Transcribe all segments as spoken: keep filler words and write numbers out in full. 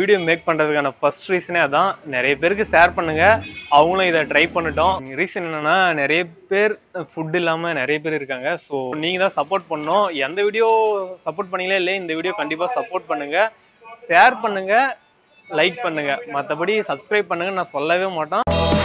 Video make பண்றதுக்கான first ரீசனே அதான். நிறைய பேருக்கு ஷேர் பண்ணுங்க, அவங்களும் இதை ட்ரை பண்ணட்டும். ரீசன் என்னன்னா, நிறைய பேர் ஃபுட் இல்லாம நிறைய பேர் இருக்காங்க. ஸோ நீங்க தான் சப்போர்ட் பண்ணணும். எந்த வீடியோ சப்போர்ட் பண்ணீங்களே இல்லை, இந்த வீடியோ கண்டிப்பா சப்போர்ட் பண்ணுங்க, ஷேர் பண்ணுங்க, லைக் பண்ணுங்க. மற்றபடி சப்ஸ்கிரைப் பண்ணுங்க நான் சொல்லவே மாட்டேன்.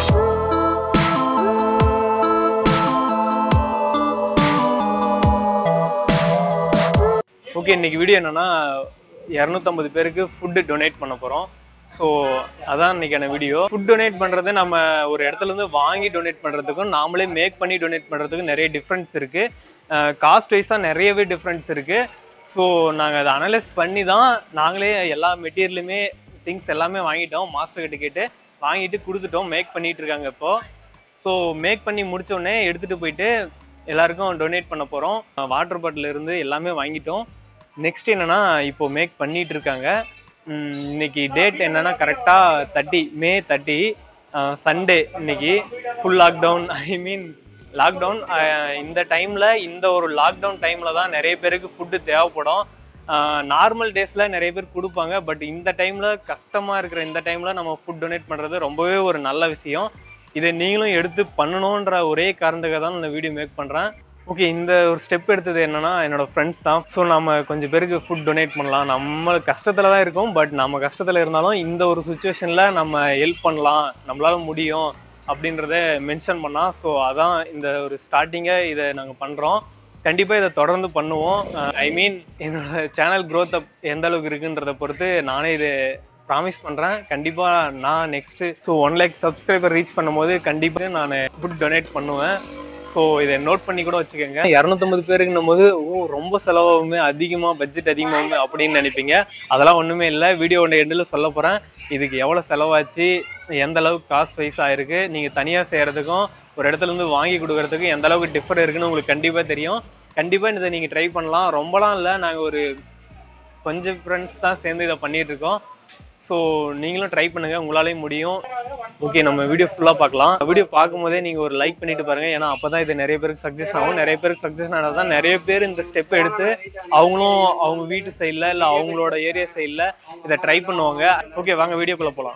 ஓகே, இன்னைக்கு வீடியோ என்னன்னா இரநூத்தம்பது பேருக்கு ஃபுட்டு டொனேட் பண்ண போகிறோம். ஸோ அதான் இன்னைக்கான வீடியோ. ஃபுட் டொனேட் பண்ணுறது நம்ம ஒரு இடத்துலேருந்து வாங்கி டொனேட் பண்ணுறதுக்கும் நாமளே மேக் பண்ணி டொனேட் பண்ணுறதுக்கும் நிறைய டிஃப்ரென்ஸ் இருக்குது. காஸ்ட் வைஸாக நிறையவே டிஃப்ரென்ஸ் இருக்குது. ஸோ நாங்கள் அதை அனலைஸ் பண்ணி தான் நாங்களே எல்லா மெட்டீரியலுமே திங்ஸ் எல்லாமே வாங்கிட்டோம். மாஸ்டர் கிட்ட கேட்டு வாங்கிட்டு கொடுத்துட்டோம். மேக் பண்ணிகிட்டு இருக்காங்க இப்போது. ஸோ மேக் பண்ணி முடித்தோடனே எடுத்துகிட்டு போயிட்டு எல்லாருக்கும் டொனேட் பண்ண போகிறோம். வாட்டர் பாட்டில் இருந்து எல்லாமே வாங்கிட்டோம். நெக்ஸ்ட் என்னன்னா, இப்போ மேக் பண்ணிட்டு இருக்காங்க. இன்னைக்கு டேட் என்னன்னா கரெக்டாக தேர்ட்டி மே தேர்ட்டி சண்டே. இன்னைக்கு full lockdown. I mean lockdown. இந்த டைமில் இந்த ஒரு லாக்டவுன் டைமில் தான் நிறைய பேருக்கு ஃபுட்டு தேவைப்படும். நார்மல் டேஸில் நிறைய பேர் கொடுப்பாங்க. பட் இந்த டைமில் கஷ்டமாக இருக்கிற இந்த டைமில் நம்ம ஃபுட் டொனேட் பண்ணுறது ரொம்பவே ஒரு நல்ல விஷயம். இதை நீங்களும் எடுத்து பண்ணணுன்ற ஒரே காரணத்துக்காக தான் இந்த வீடியோ மேக் பண்ணுறேன். ஓகே, இந்த ஒரு ஸ்டெப் எடுத்தது என்னன்னா என்னோட ஃப்ரெண்ட்ஸ் தான். ஸோ நம்ம கொஞ்சம் பேருக்கு ஃபுட் டொனேட் பண்ணலாம். நம்ம கஷ்டத்தில் தான் இருக்கோம். பட் நம்ம கஷ்டத்தில் இருந்தாலும் இந்த ஒரு சுச்சுவேஷனில் நம்ம ஹெல்ப் பண்ணலாம், நம்மளால முடியும் அப்படின்றத மென்ஷன் பண்ணால். ஸோ அதான் இந்த ஒரு ஸ்டார்டிங்கை இதை நாங்கள் பண்ணுறோம். கண்டிப்பாக இதை தொடர்ந்து பண்ணுவோம். ஐ மீன் என்னோட சேனல் க்ரோத் அப் எந்த அளவுக்கு இருக்குன்றதை பொறுத்து நானே இது ப்ராமிஸ் பண்ணுறேன். கண்டிப்பாக நான் next so one lakh subscriber reach பண்ணும்போது கண்டிப்பாக நான் ஃபுட் டொனேட் பண்ணுவேன். ஸோ இதை நோட் பண்ணி கூட வச்சுக்கோங்க. இரநூத்தம்பது பேருக்குன்னும் போது ஓ ரொம்ப செலவாகுமே, அதிகமாக பட்ஜெட் அதிகமாகுமே அப்படின்னு நினைப்பீங்க. அதெல்லாம் ஒன்றுமே இல்லை. வீடியோட எண்டில் சொல்ல போகிறேன் இதுக்கு எவ்வளோ செலவாச்சு, எந்த அளவுக்கு காஸ்ட் வைஸ் ஆகிருக்கு, நீங்கள் தனியாக செய்கிறதுக்கும் ஒரு இடத்துலேருந்து வாங்கி கொடுக்குறதுக்கும் எந்த அளவுக்கு டிஃபர் இருக்குன்னு உங்களுக்கு கண்டிப்பாக தெரியும். கண்டிப்பாக இதை நீங்கள் ட்ரை பண்ணலாம். ரொம்பலாம் இல்லை, நாங்கள் ஒரு கொஞ்சம் ஃப்ரெண்ட்ஸ் தான் சேர்ந்து இதை பண்ணிகிட்ருக்கோம். ஸோ நீங்களும் ட்ரை பண்ணுங்கள், உங்களாலேயும் முடியும். ஓகே, நம்ம வீடியோ ஃபுல்லாக பார்க்கலாம். வீடியோ பார்க்கும்போதே நீங்கள் ஒரு லைக் பண்ணிட்டு பாருங்கள். ஏன்னா அப்போ தான் இது நிறைய பேருக்கு சக்ஸஸ் ஆகும். நிறைய பேருக்கு சக்ஸஸ் ஆனால் தான் நிறைய பேர் இந்த ஸ்டெப்பை எடுத்து அவங்களும் அவங்க வீட்டு சைடில் இல்லை அவங்களோட ஏரியா சைடில் இதை ட்ரை பண்ணுவாங்க. ஓகே, வாங்க வீடியோக்குள்ளே போகலாம்.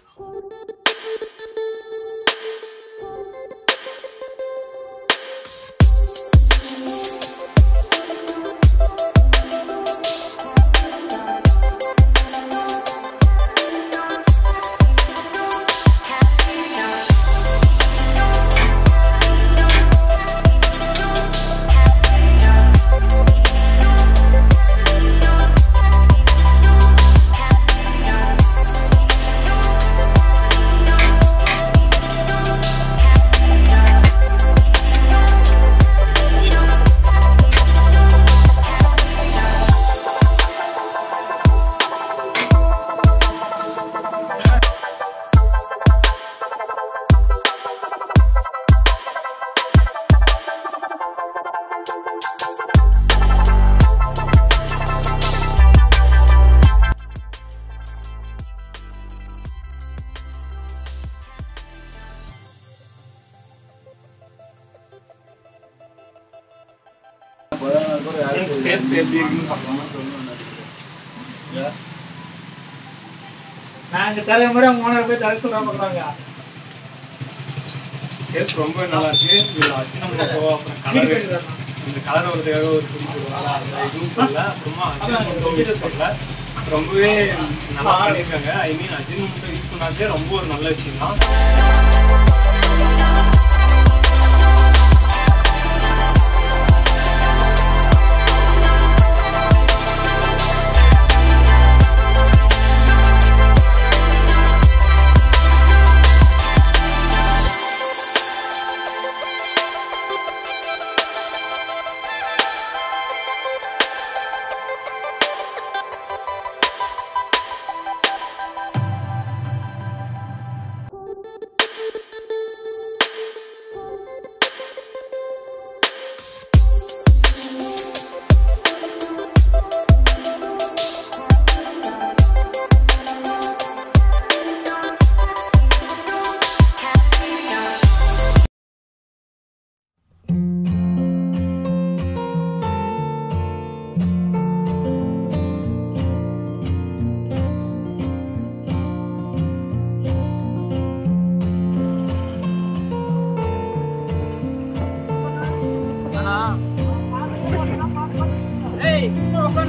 டேஸ்ட் எப்படி இருக்குன்னு பார்க்கலாம். நாங்கள் தலை முறை அவங்க ஓனர் போய் தர சொல்ல பார்க்குறாங்க. டேஸ்ட் ரொம்ப நல்லா இருக்கு. இதில் அச்சினம் மொத்தம் அப்புறம் கலர், இந்த கலர் வரதுக்காக ஒரு குறிப்பிடுவாங்க. அதில் எதுவும் சொல்லல. அப்புறமா அச்சினம் சொல்லல, ரொம்பவே நல்லா பண்ணியிருக்காங்க. ஐ மீன் அச்சினம் மட்டும் யூஸ் பண்ணாதே ரொம்ப ஒரு நல்ல விஷயம் தான்.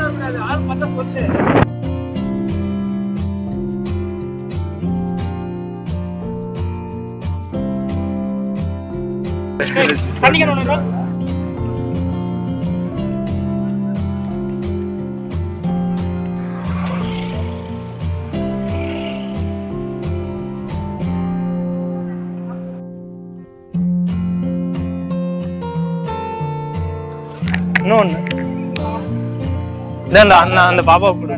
இன்னொன்னு அந்த அண்ணா அந்த பாப்பா கூட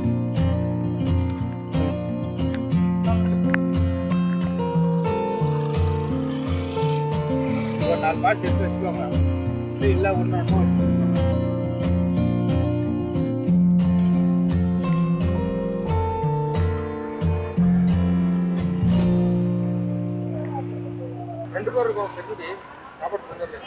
ஒரு நாலு பாட்டு எடுத்து வச்சுக்கோங்க. இல்ல ஒண்ணு ரெண்டு பேர் இருக்கும். செட்டி சாப்பாடு செஞ்சிருக்கேன்.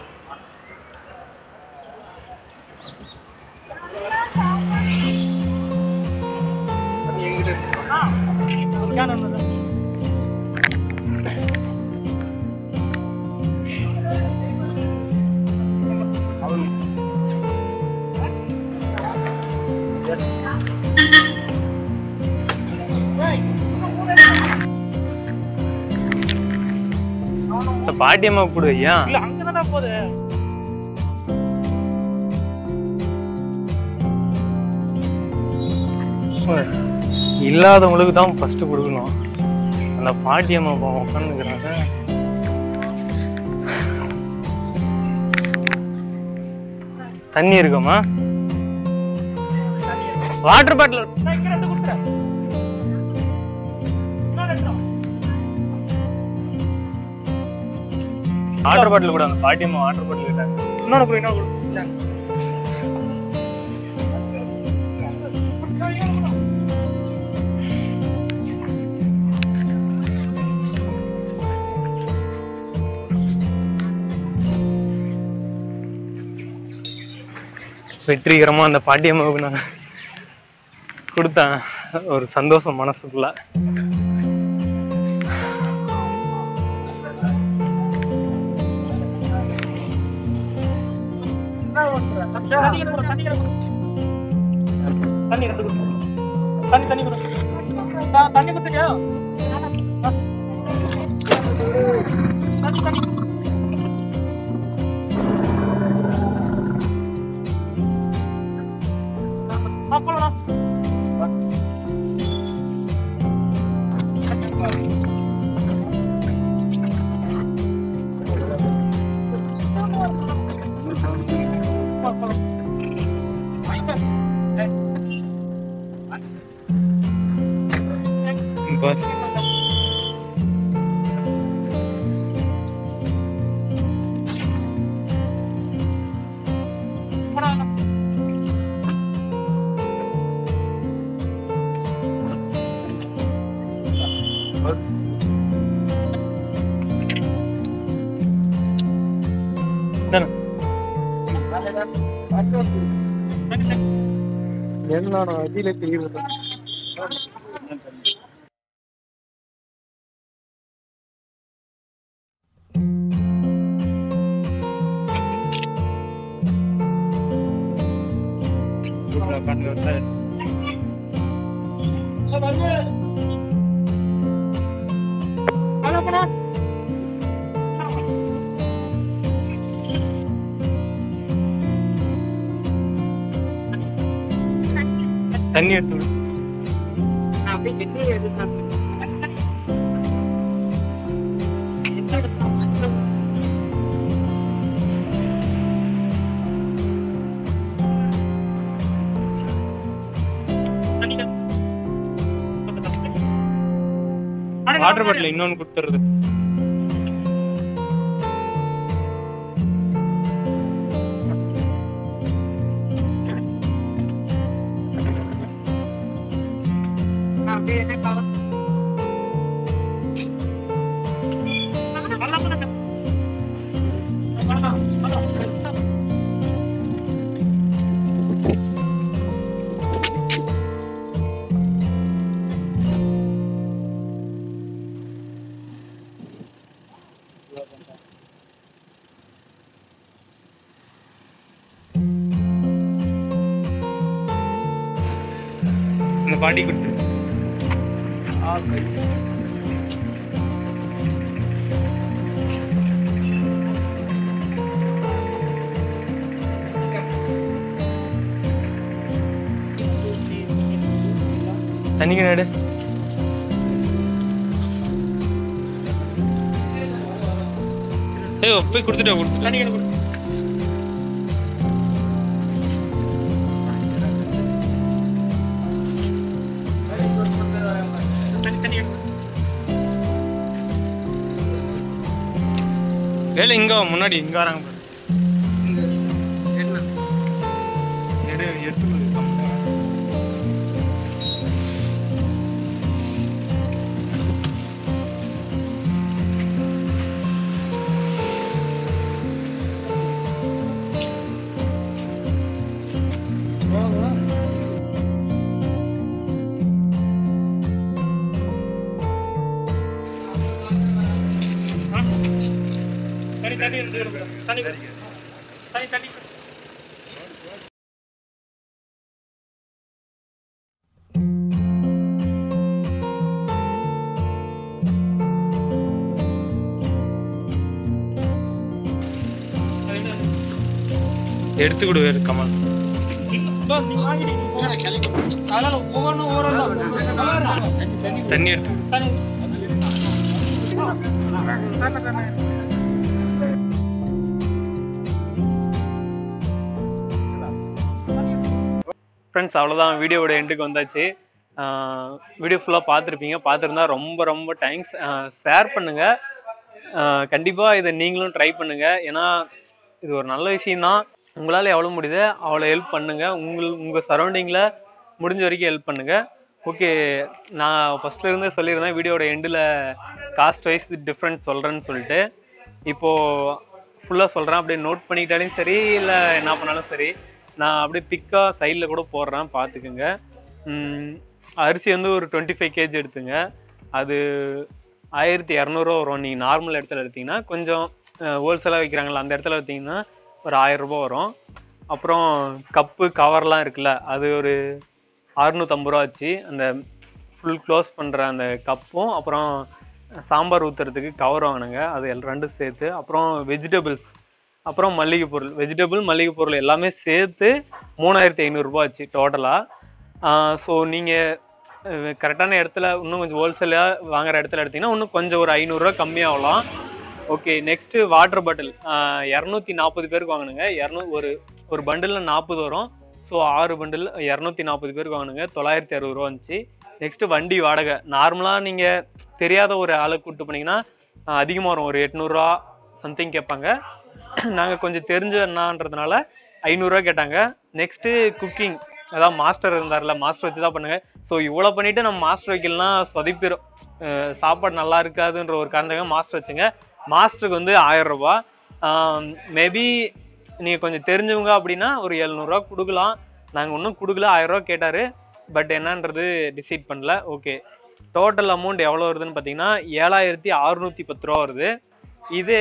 பாட்டியம்மா கூட ஐயா அங்கதான் போகுது. இல்லாதவங்களுக்கு தான் ஃபர்ஸ்ட் கொடுக்கணும். அந்த பாட்டியம்மா உட்காந்துக்கிறாங்க. தண்ணி இருக்குமா? வாட்டர் பாட்டில் வாட்டர் பாட்டில் கூட அந்த பாட்டியம்மா வாட்டர் பாட்டில் கேட்டாங்க. இன்னொன்று கூட இன்னொன்று வெற்றிகரமா அந்த பாட்டியம்மாவுக்கு நான் கொடுத்தேன். ஒரு சந்தோஷம் மனசுக்குள்ள. தண்ணி தண்ணி தண்ணி தண்ணி கொடுத்துட்டியா? தண்ணி தண்ணி बस என்னடா அதிலே தெரியுது. தண்ணி எடுத்து வாட்டர் பாட்டில் இன்னொன்னு கொடுத்துருது. நம்ம பாட்டி கொடுத்து தண்ணி கிணறு ஏய் போய் கொடுத்துட்டு கொடுத்து தண்ணி கிணறு வேலை இங்க முன்னாடி இங்க வராங்க எடுத்து கொடுவேரு கமல் தண்ணி எடுத்து ஃப்ரெண்ட்ஸ் அவ்வளோதான் வீடியோவோட எண்டுக்கு வந்தாச்சு. வீடியோ ஃபுல்லாக பார்த்துருப்பீங்க. பார்த்துருந்தா ரொம்ப ரொம்ப தேங்க்ஸ். ஷேர் பண்ணுங்கள், கண்டிப்பாக இதை நீங்களும் ட்ரை பண்ணுங்கள். ஏன்னா இது ஒரு நல்ல விஷயந்தான். உங்களால் எவ்வளோ முடியுது அவ்வளோ ஹெல்ப் பண்ணுங்கள். உங்கள் உங்கள் சரௌண்டிங்கில் முடிஞ்ச வரைக்கும் ஹெல்ப் பண்ணுங்கள். ஓகே, நான் ஃபஸ்ட்லேருந்தே சொல்லியிருந்தேன் வீடியோட எண்டில் காஸ்ட் வைஸ் டிஃப்ரெண்ட் சொல்கிறேன்னு சொல்லிட்டு. இப்போது ஃபுல்லாக சொல்கிறேன். அப்படியே நோட் பண்ணிக்கிட்டாலும் சரி, இல்லை என்ன பண்ணாலும் சரி, நான் அப்படியே பிக்காக சைடில் கூட போடுறேன், பார்த்துக்குங்க. அரிசி வந்து ஒரு டுவெண்ட்டி ஃபைவ் கேஜி எடுத்துங்க. அது ஆயிரத்தி இரநூறுவா வரும். நீங்கள் நார்மல் இடத்துல எடுத்திங்கன்னா, கொஞ்சம் ஹோல்சேலாக விற்கிறாங்களா அந்த இடத்துல எடுத்திங்கன்னா ஒரு ஆயிரரூபா வரும். அப்புறம் கப்பு கவர்லாம் இருக்குல்ல, அது ஒரு அறுநூற்றம்பது ரூபா ஆச்சு. அந்த ஃபுல் க்ளோஸ் பண்ணுற அந்த கப்பும் அப்புறம் சாம்பார் ஊற்றுறதுக்கு கவர் வாங்கினுங்க, அது எல் ரெண்டும் சேர்த்து. அப்புறம் வெஜிடபிள்ஸ், அப்புறம் மல்லிகை பொருள், வெஜிடபிள் மல்லிகை பொருள் எல்லாமே சேர்த்து மூணாயிரத்தி ஐநூறுரூபா ஆச்சு டோட்டலாக. ஸோ நீங்கள் கரெக்டான இடத்துல இன்னும் கொஞ்சம் ஹோல்சேலாக வாங்குகிற இடத்துல எடுத்திங்கன்னா இன்னும் கொஞ்சம் ஒரு ஐநூறுரூவா கம்மியாகலாம். ஓகே, நெக்ஸ்ட்டு வாட்டர் பாட்டில் இரநூத்தி நாற்பது பேருக்கு வாங்கினுங்க. இரநூ ஒரு ஒரு பண்டிலில் நாற்பது வரும். ஸோ ஆறு பண்டில் இரநூத்தி நாற்பது பேருக்கு வாங்கினுங்க, தொள்ளாயிரத்தி அறுபது ரூபா வந்துச்சு. நெக்ஸ்ட்டு வண்டி வாடகை. நார்மலாக நீங்கள் தெரியாத ஒரு ஆளை கூப்பிட்டு போனீங்கன்னா அதிகமாக வரும், ஒரு எட்நூறுரூவா சம்திங் கேட்பாங்க. நாங்கள் கொஞ்சம் தெரிஞ்ச என்னான்றதுனால ஐநூறுரூவா கேட்டாங்க. நெக்ஸ்ட்டு குக்கிங், அதாவது மாஸ்டர் இருந்தார்ல, மாஸ்டர் வச்சு தான் பண்ணுங்க. ஸோ இவ்வளோ பண்ணிவிட்டு நம்ம மாஸ்டர் வைக்கலாம் சொதிப்பிடும், சாப்பாடு நல்லா இருக்காதுன்ற ஒரு காரணத்துக்காக மாஸ்டர் வச்சுங்க. மாஸ்டருக்கு வந்து ஆயிரம் ரூபா. மேபி நீங்கள் கொஞ்சம் தெரிஞ்சவங்க அப்படின்னா ஒரு எழுநூறுவா கொடுக்கலாம். நாங்கள் இன்னும் கொடுக்கல, ஆயிரரூவா கேட்டார். பட் என்னன்றது டிசைட் பண்ணல. ஓகே, டோட்டல் அமௌண்ட் எவ்வளோ வருதுன்னு பார்த்தீங்கன்னா ஏழாயிரத்தி அறுநூற்றி பத்து ரூபா வருது. இது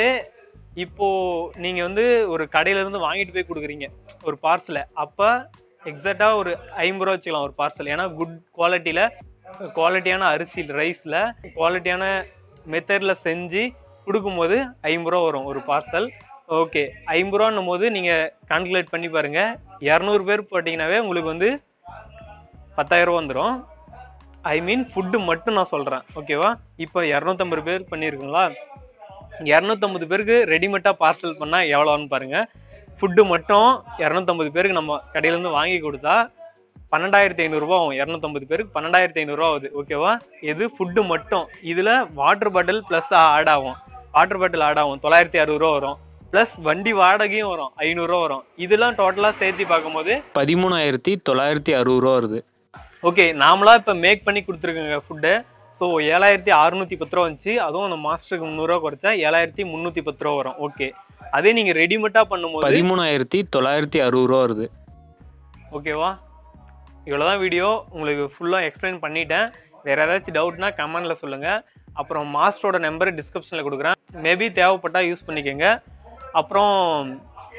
இப்போது நீங்கள் வந்து ஒரு கடையிலேருந்து வாங்கிட்டு போய் கொடுக்குறீங்க ஒரு பார்சலை, அப்போ எக்ஸாக்டாக ஒரு ஐம்பது ரூபா வச்சுக்கலாம் ஒரு பார்சல். ஏன்னா குட் குவாலிட்டியில், குவாலிட்டியான அரிசி ரைஸில் குவாலிட்டியான மெத்தடில் செஞ்சு கொடுக்கும்போது ஐம்பது ரூபா வரும் ஒரு பார்சல். ஓகே, ஐம்பது ரூபான்னும் போது நீங்கள் கால்குலேட் பண்ணி பாருங்கள். இரநூறு பேர் போட்டிங்கனாவே உங்களுக்கு வந்து பத்தாயிரம் ரூபா வந்துடும். ஐ மீன் ஃபுட்டு மட்டும் நான் சொல்கிறேன், ஓகேவா? இப்போ இரநூத்தம்பது பேர் பண்ணியிருக்குங்களா, இரநூத்தம்பது பேருக்கு ரெடிமேடாக பார்சல் பண்ணால் எவ்வளோன்னு பாருங்கள். ஃபுட்டு மட்டும் இரநூத்தம்பது பேருக்கு நம்ம கடையிலேருந்து வாங்கி கொடுத்தா பன்னெண்டாயிரத்தி ஐநூறுரூவா ஆகும். இரநூத்தம்பது பேருக்கு பன்னெண்டாயிரத்தி ஐநூறுரூவா ஆகுது, ஓகேவா? இது ஃபுட்டு மட்டும். இதில் வாட்டர் பாட்டில் ப்ளஸ் ஆட் ஆகும், வாட்டர் பாட்டில் ஆட் ஆகும், தொள்ளாயிரத்தி அறுபது ரூபா வரும். ப்ளஸ் வண்டி வாடகையும் வரும், ஐநூறுரூவா வரும். இதெல்லாம் டோட்டலாக சேர்த்து பார்க்கும்போது பதிமூணாயிரத்தி தொள்ளாயிரத்தி அறுபது ரூபா வருது. ஓகே, நாமளாக இப்போ மேக் பண்ணி கொடுத்துருக்கோங்க ஃபுட்டு. ஸோ ஏழாயிரத்தி அறுநூற்றி பத்து ரூபா வந்துச்சு. அதுவும் அந்த மாஸ்டருக்கு முந்நூறுரூவா குறைச்சா ஏழாயிரத்தி முந்நூற்றி பத்து ரூபா வரும். ஓகே, அதே நீங்கள் ரெடிமேடாக பண்ணும்போது பதிமூணாயிரத்தி தொள்ளாயிரத்தி அறுபது ரூபா வருது, ஓகேவா? இவ்வளோதான் வீடியோ, உங்களுக்கு ஃபுல்லாக எக்ஸ்பிளைன் பண்ணிட்டேன். வேறு ஏதாச்சும் டவுட்னா கமெண்டில் சொல்லுங்கள். அப்புறம் மாஸ்டரோட நம்பர் டிஸ்கிரிப்ஷனில் கொடுக்குறேன், மேபி தேவைப்பட்டால் யூஸ் பண்ணிக்கோங்க. அப்புறம்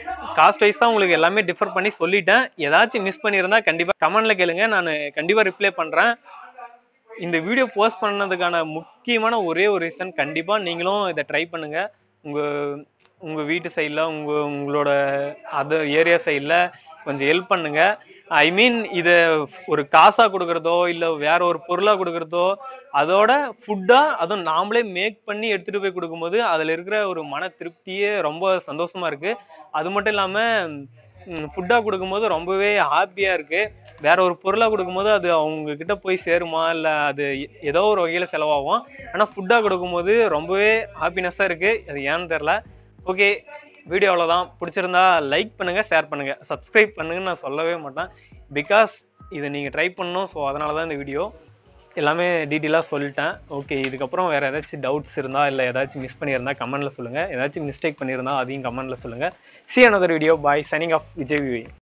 காஸ்ட் வைஸ் தான் உங்களுக்கு எல்லாமே டிஃபர் பண்ணி சொல்லிட்டேன். ஏதாச்சும் மிஸ் பண்ணியிருந்தா கண்டிப்பாக கமெண்ட்ல கேளுங்க, நான் கண்டிப்பாக ரிப்ளை பண்ணுறேன். இந்த வீடியோ போஸ்ட் பண்ணதுக்கான முக்கியமான ஒரே ஒரு ரீசன், கண்டிப்பாக நீங்களும் இதை ட்ரை பண்ணுங்கள். உங்கள் உங்கள் வீட்டு சைடில் உங்கள் உங்களோட அதர் ஏரியா சைடில் கொஞ்சம் ஹெல்ப் பண்ணுங்கள். ஐ மீன் இதை ஒரு காசாக கொடுக்குறதோ இல்லை வேற ஒரு பொருளாக கொடுக்குறதோ, அதோட ஃபுட்டாக அதுவும் நாமளே மேக் பண்ணி எடுத்துகிட்டு போய் கொடுக்கும்போது அதில் இருக்கிற ஒரு மன திருப்தியே ரொம்ப சந்தோஷமாக இருக்குது. அது மட்டும் இல்லாமல் ஃபுட்டாக கொடுக்கும்போது ரொம்பவே ஹாப்பியாக இருக்குது. வேற ஒரு பொருளாக கொடுக்கும்போது அது அவங்கக்கிட்ட போய் சேருமா இல்லை அது ஏதோ ஒரு வகையில் செலவாகும். ஆனால் ஃபுட்டாக கொடுக்கும்போது ரொம்பவே ஹாப்பினஸ்ஸாக இருக்குது. அது ஏன்னு தெரில. ஓகே, வீடியோ அவ்வளோதான். பிடிச்சிருந்தா லைக் பண்ணுங்கள், ஷேர் பண்ணுங்கள், சப்ஸ்கிரைப் பண்ணுங்கன்னு நான் சொல்லவே மாட்டேன். பிகாஸ் இதை நீங்கள் ட்ரை பண்ணணும். ஸோ அதனால தான் இந்த வீடியோ எல்லாமே டீட்டெயிலாக சொல்லிட்டேன். ஓகே, இதுக்கப்புறம் வேறு ஏதாச்சும் டவுட்ஸ் இருந்தால் இல்லை ஏதாச்சும் மிஸ் பண்ணியிருந்தால் கமெண்ட்டில் சொல்லுங்கள். ஏதாச்சும் மிஸ்டேக் பண்ணியிருந்தால் அதையும் கமெண்ட்டில் சொல்லுங்கள். See another video. Bye. Signing off. Vijay Vivi.